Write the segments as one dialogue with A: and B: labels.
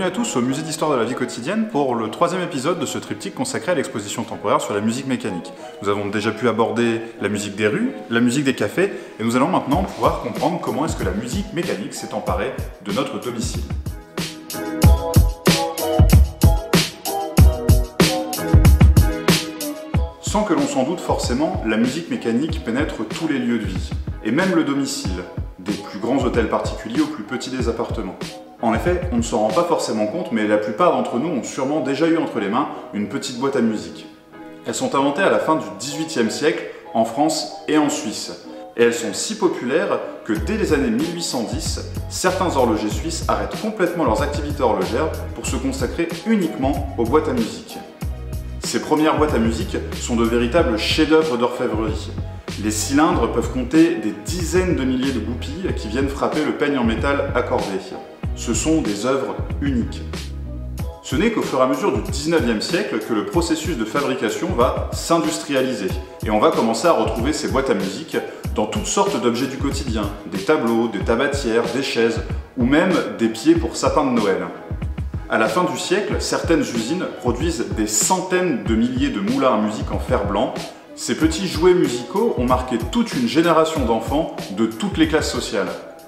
A: Bienvenue à tous au Musée d'Histoire de la Vie Quotidienne pour le troisième épisode de ce triptyque consacré à l'exposition temporaire sur la musique mécanique. Nous avons déjà pu aborder la musique des rues, la musique des cafés, et nous allons maintenant pouvoir comprendre comment est-ce que la musique mécanique s'est emparée de notre domicile. Sans que l'on s'en doute forcément, la musique mécanique pénètre tous les lieux de vie, et même le domicile, des plus grands hôtels particuliers aux plus petits des appartements. En effet, on ne s'en rend pas forcément compte, mais la plupart d'entre nous ont sûrement déjà eu entre les mains une petite boîte à musique. Elles sont inventées à la fin du XVIIIe siècle, en France et en Suisse. Et elles sont si populaires que dès les années 1810, certains horlogers suisses arrêtent complètement leurs activités horlogères pour se consacrer uniquement aux boîtes à musique. Ces premières boîtes à musique sont de véritables chefs-d'œuvre d'orfèvrerie. Les cylindres peuvent compter des dizaines de milliers de goupilles qui viennent frapper le peigne en métal accordé. Ce sont des œuvres uniques. Ce n'est qu'au fur et à mesure du 19e siècle que le processus de fabrication va s'industrialiser et on va commencer à retrouver ces boîtes à musique dans toutes sortes d'objets du quotidien, des tableaux, des tabatières, des chaises ou même des pieds pour sapins de Noël. À la fin du siècle, certaines usines produisent des centaines de milliers de moulins à musique en fer blanc. Ces petits jouets musicaux ont marqué toute une génération d'enfants de toutes les classes sociales.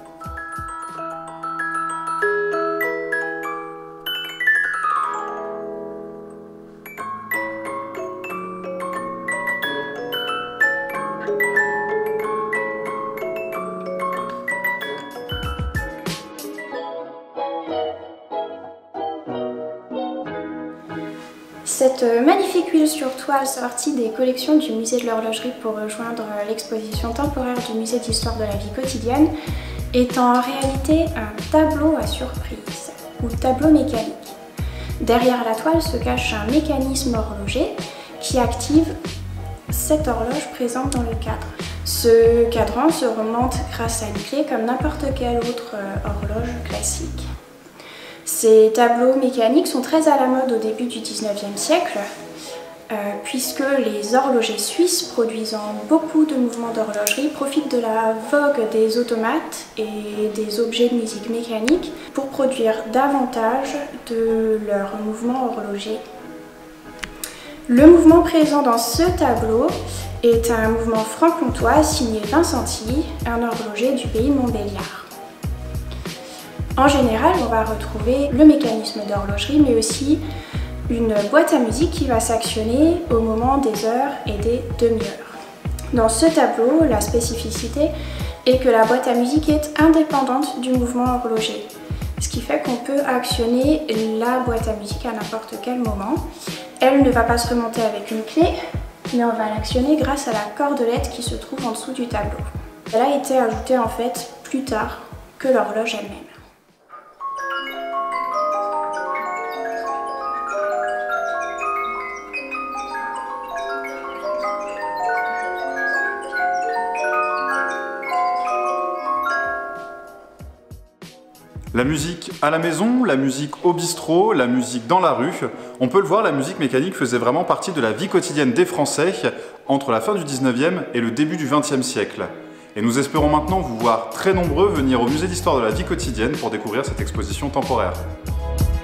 B: Cette magnifique huile sur toile sortie des collections du musée de l'horlogerie pour rejoindre l'exposition temporaire du musée d'histoire de la vie quotidienne est en réalité un tableau à surprise ou tableau mécanique. Derrière la toile se cache un mécanisme horloger qui active cette horloge présente dans le cadre. Ce cadran se remonte grâce à une clé comme n'importe quelle autre horloge classique. Ces tableaux mécaniques sont très à la mode au début du 19e siècle, puisque les horlogers suisses produisant beaucoup de mouvements d'horlogerie profitent de la vogue des automates et des objets de musique mécanique pour produire davantage de leurs mouvements horlogers. Le mouvement présent dans ce tableau est un mouvement franc-comtois signé Vincenti, un horloger du pays de Montbéliard. En général, on va retrouver le mécanisme d'horlogerie, mais aussi une boîte à musique qui va s'actionner au moment des heures et des demi-heures. Dans ce tableau, la spécificité est que la boîte à musique est indépendante du mouvement horloger, ce qui fait qu'on peut actionner la boîte à musique à n'importe quel moment. Elle ne va pas se remonter avec une clé, mais on va l'actionner grâce à la cordelette qui se trouve en dessous du tableau. Elle a été ajoutée en fait plus tard que l'horloge elle-même.
A: La musique à la maison, la musique au bistrot, la musique dans la rue. On peut le voir, la musique mécanique faisait vraiment partie de la vie quotidienne des Français entre la fin du 19e et le début du 20e siècle. Et nous espérons maintenant vous voir très nombreux venir au Musée d'Histoire de la Vie Quotidienne pour découvrir cette exposition temporaire.